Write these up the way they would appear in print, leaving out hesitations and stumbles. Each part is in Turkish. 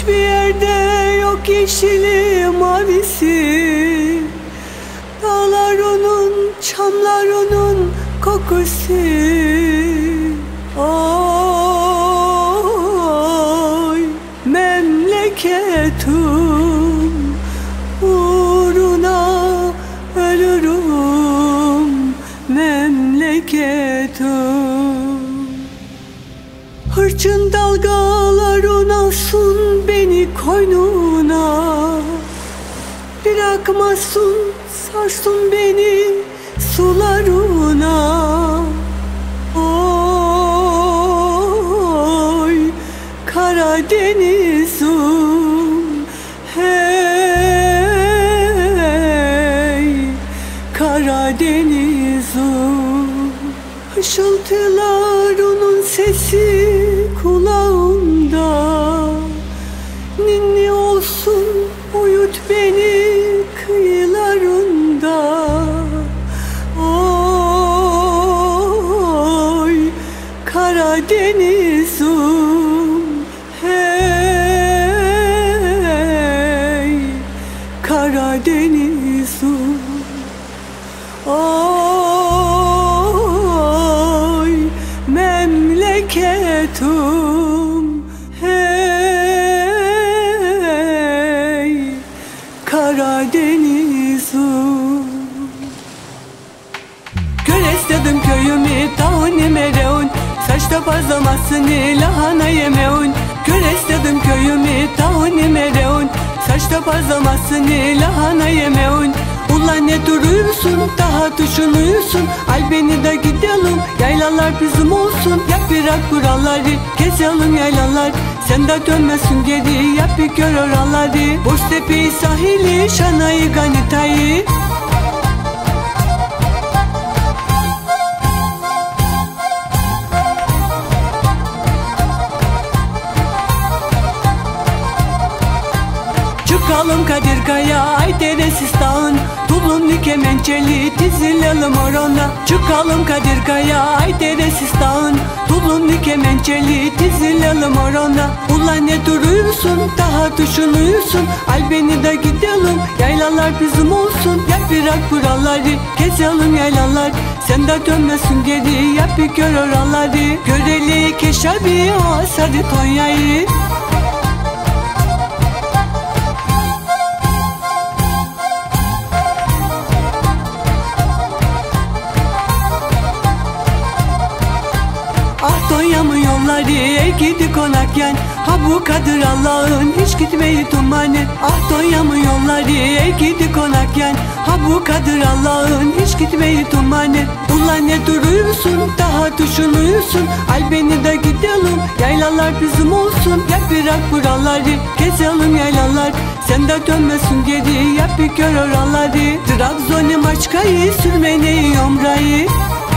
Hiçbir yerde yok yeşili mavisi, dağlar onun, çamlar onun kokusu. Oy memleketim, uğruna ölürüm memleketim. Hırçın dalgaların alsın beni koynuna, bırakmasın sarsın beni sularına. Oy Karadeniz'im, hey Karadeniz'im. Hışıltılarının sesi kulağımda, ninni olsun uyut beni kıyılarında. Oy Karadeniz'im, hey Karadeniz'im. Oy memleketim, hey Karadeniz'im. Göresledim köyümü tauni mereun, saçta bazlamasını lahana yemeun. Göresledim köyümü tauni mereun, saçta bazlamasını lahana yemeun. Ulan ne duruyorsun, daha düşünüyorsun, al beni de gidelim, yaylalar bizim olsun. Yap bırak buraları, gezelim yaylalar, sen de dönmesin geri, yap bir gör oraları. Boztepe sahili, Şanayı Ganitayı. Çıkalım Kadirkaya, Ayderesiz dağın, tulumlu kemençeli dizilelim orana. Çıkalım Kadirkaya, Ayderesiz dağın, tulumlu kemençeli dizilelim orana. Ulan ne duruyorsun, daha düşünüyorsun, al beni de gidelim, yaylalar bizim olsun. Yap bırak buraları, gezelim yaylalar, sen de dönmesin geri, yap bir gör oraları. Göreli Keşabi, Asarı Tonya'yı. Tonya'mın yolları gidi konakyen, ha bu kadır Allah'ın hiç gitmeyi dumanı. Ah Tonya'mın yolları gidi konakyen, ha bu kadır Allah'ın hiç gitmeyi dumanı. Ulan ne duruyorsun, daha düşünüyorsun, al beni de gidelim, yaylalar bizim olsun. Yap bırak buraları, gezelim yaylalar, sen de dönmesin geri, yap bir gör oraları. Trabzon'u Maçka'yı, Sürmene'yi Yomra'yı.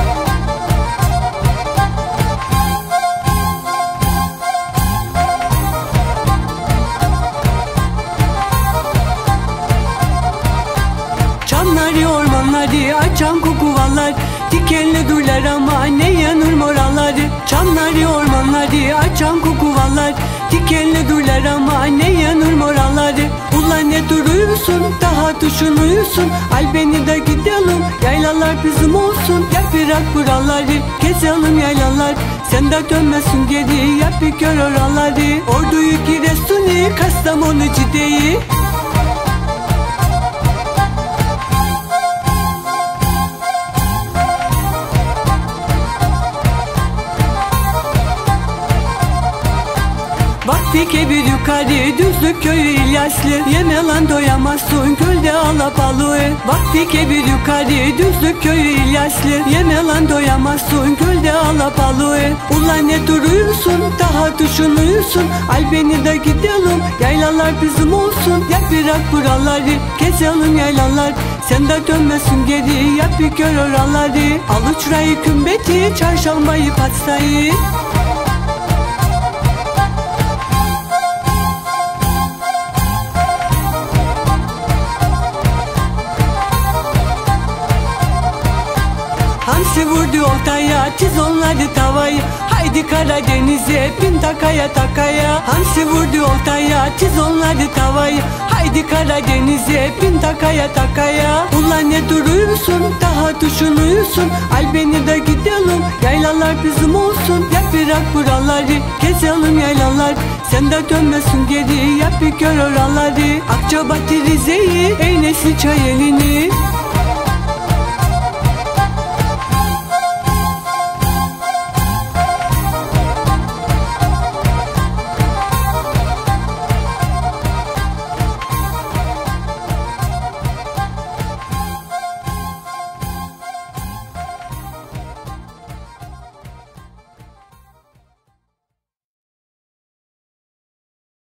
Çamları ormanları açan kukuvalar, dikenli durlar ama ne yanır moraları. Çamları ormanları açan kukuvalar, dikenli durlar ama ne yanır moraları. Ulan ne duruyorsun, daha düşünüyorsun, al beni de gidelim, yaylalar bizim olsun. Yap bırak buraları, gezelim yaylalar, sen de dönmesin geri, yap bir gör oraları. Orduyu Giresun'u, Kastamonu Cide'yi. Vakfike bir yukarı, Düzlük köyü İlyaslı, yeme lan doyamazsın gölde alabalığı. Vakfike bir yukarı, Düzlük köyü İlyaslı, yeme lan doyamazsın gölde alabalığı. Ulan ne duruyorsun, daha düşünüyorsun, al beni de gidelim, yaylalar bizim olsun. Yap bırak buraları, gezelim yaylalar, sen de dönmesin geri, yap bir gör oraları. Al uçrayı kümbeti, çarşambayı patsayı. Hamsi vurdu oltaya, tiz onları tavayı. Haydi Karadeniz'e bin takaya takaya. Hamsi vurdu oltaya, tiz onları tavayı. Haydi Karadeniz'e bin takaya takaya. Ulan ne duruyorsun, daha tuşun uyusun. Al beni de gidelim, yaylalar bizim olsun. Yap bırak buraları, gezelim yaylalar. Sen de dönmesin geri, yap bir gör oraları. Akçabat Rize'yi, Eynesi çay elini.